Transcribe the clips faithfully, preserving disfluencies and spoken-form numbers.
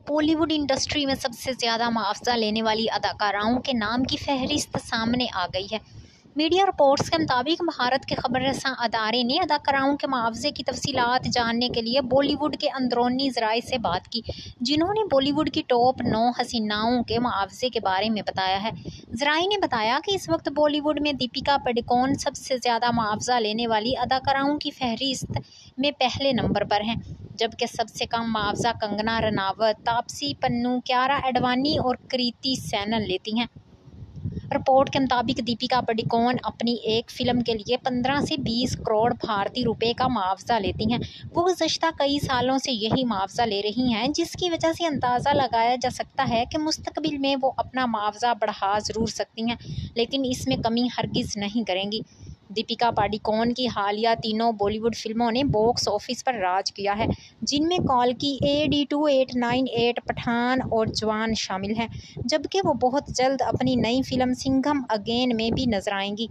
Bollywood industry में सबसे ज़्यादा मुआवजा लेने वाली अदाकाराओं के नाम की फहरिस्त सामने आ गई है। मीडिया रिपोर्ट्स के मुताबिक भारत के खबररसां अदारे ने अदाकाराओं के मुआवजे की तफसीलात जानने के लिए बॉलीवुड के अंदरूनी ज़राए से बात की, जिन्होंने बॉलीवुड की टॉप नौ हसीनाओं के मुआवजे के बारे में बताया है। ज़राए ने बताया कि इस वक्त बॉलीवुड में दीपिका पादुकोण सबसे ज़्यादा मुआवजा लेने वाली अदाकाराओं की फहरिस्त में पहले नंबर पर हैं, जबकि सबसे कम मुआवजा कंगना रनावत, तापसी पन्नू, कियारा आडवाणी और कृति सैनन लेती हैं। रिपोर्ट के मुताबिक दीपिका पादुकोण अपनी एक फ़िल्म के लिए पंद्रह से बीस करोड़ भारतीय रुपए का मुआवजा लेती हैं। वो गुज़श्ता कई सालों से यही मुआवजा ले रही हैं, जिसकी वजह से अंदाज़ा लगाया जा सकता है कि मुस्तकबिल में वो अपना मुआवजा बढ़ा ज़रूर सकती हैं, लेकिन इसमें कमी हरगिज़ नहीं करेंगी। दीपिका पादुकोण की हालिया तीनों बॉलीवुड फिल्मों ने बॉक्स ऑफिस पर राज किया है, जिनमें कल्कि, A D two eight nine eight, Pathaan और जवान शामिल हैं, जबकि वो बहुत जल्द अपनी नई फिल्म सिंघम अगेन में भी नजर आएंगी।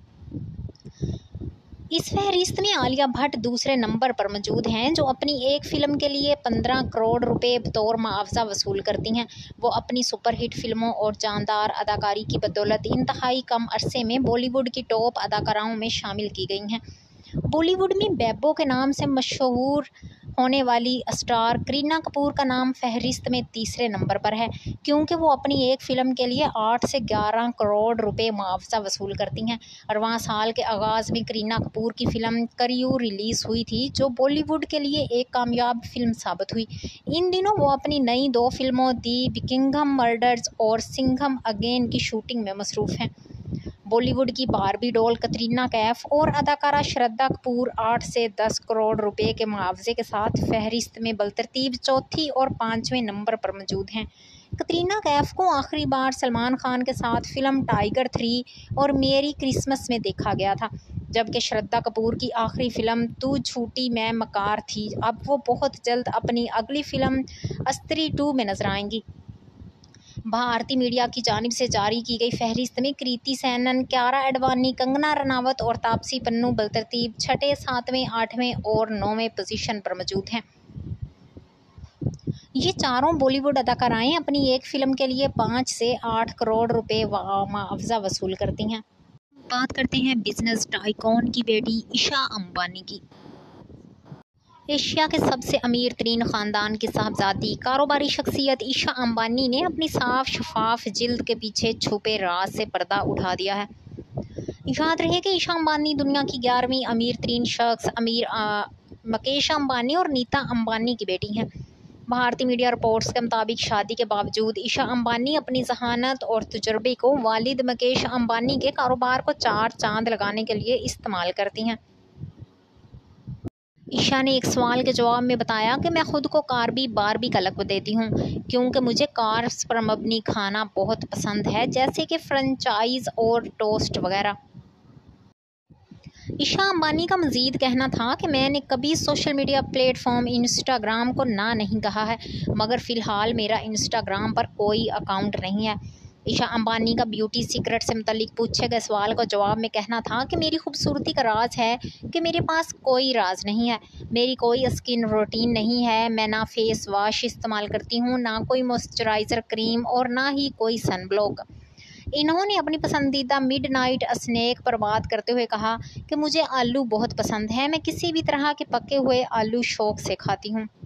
इस फहरिस्त में आलिया भट्ट दूसरे नंबर पर मौजूद हैं, जो अपनी एक फ़िल्म के लिए पंद्रह करोड़ रुपए बतौर मुआवजा वसूल करती हैं। वो अपनी सुपरहिट फिल्मों और जानदार अदाकारी की बदौलत इंतहाई कम अरसे में बॉलीवुड की टॉप अदाकाराओं में शामिल की गई हैं। बॉलीवुड में बेबो के नाम से मशहूर होने वाली स्टार करीना कपूर का नाम फहरिस्त में तीसरे नंबर पर है, क्योंकि वो अपनी एक फ़िल्म के लिए आठ से ग्यारह करोड़ रुपए मुआवजा वसूल करती हैं। अरवां साल के आगाज़ में करीना कपूर की फ़िल्म करियू रिलीज़ हुई थी, जो बॉलीवुड के लिए एक कामयाब फिल्म साबित हुई। इन दिनों वो अपनी नई दो फिल्मों दी बिकिंघम मर्डर्स और सिंघम अगेन की शूटिंग में मसरूफ़ हैं। बॉलीवुड की बार्बी डॉल कतरीना कैफ और अदाकारा श्रद्धा कपूर आठ से दस करोड़ रुपए के मुआवजे के साथ फहरिस्त में बलतरतीब चौथी और पाँचवें नंबर पर मौजूद हैं। कतरीना कैफ को आखिरी बार सलमान खान के साथ फिल्म टाइगर थ्री और मेरी क्रिसमस में देखा गया था, जबकि श्रद्धा कपूर की आखिरी फिल्म तू झूठी मैं मकार थी। अब वो बहुत जल्द अपनी अगली फिल्म अस्त्री टू में नजर आएंगी। भारतीय मीडिया की जानिब से जारी की गई फहरिस्त में कृति सैनन, कियारा आडवाणी, कंगना रनावत और तापसी पन्नू बलतरतीब छठे, सातवें, आठवें और नौवें पोजीशन पर मौजूद हैं। ये चारों बॉलीवुड अदाकाराएं अपनी एक फ़िल्म के लिए पाँच से आठ करोड़ रुपए मुआवजा वसूल करती हैं। बात करते हैं बिजनेस टाइकून की बेटी ईशा अंबानी की। एशिया के सबसे अमीर तरीन ख़ानदान की साहबजादी कारोबारी शख्सियत ईशा अंबानी ने अपनी साफ शफाफ जिल्द के पीछे छुपे राज से पर्दा उठा दिया है। याद रहे कि ईशा अंबानी दुनिया की ग्यारहवीं अमीर तरीन शख्स अमीर मुकेश अंबानी और नीता अंबानी की बेटी हैं। भारतीय मीडिया रिपोर्ट्स के मुताबिक शादी के बावजूद ईशा अंबानी अपनी जहानत और तजुर्बे को वालिद मुकेश अंबानी के कारोबार को चार चांद लगाने के लिए इस्तेमाल करती हैं। ईशा ने एक सवाल के जवाब में बताया कि मैं खुद को कार्बी बारबी का लक़्ब देती हूँ, क्योंकि मुझे कार्ब्स पर मबनी खाना बहुत पसंद है, जैसे कि फ्रेंचाइज और टोस्ट वगैरह। ईशा अंबानी का मज़ीद कहना था कि मैंने कभी सोशल मीडिया प्लेटफॉर्म इंस्टाग्राम को ना नहीं कहा है, मगर फ़िलहाल मेरा इंस्टाग्राम पर कोई अकाउंट नहीं है। ईशा अंबानी का ब्यूटी सीक्रेट से मुतल्लिक पूछे गए सवाल का जवाब में कहना था कि मेरी खूबसूरती का राज है कि मेरे पास कोई राज नहीं है। मेरी कोई स्किन रूटीन नहीं है। मैं ना फेस वाश इस्तेमाल करती हूँ, ना कोई मॉइस्चराइज़र क्रीम और ना ही कोई सन ब्लॉक। इन्होंने अपनी पसंदीदा मिडनाइट स्नैक पर बात करते हुए कहा कि मुझे आलू बहुत पसंद है। मैं किसी भी तरह के पके हुए आलू शौक से खाती हूँ।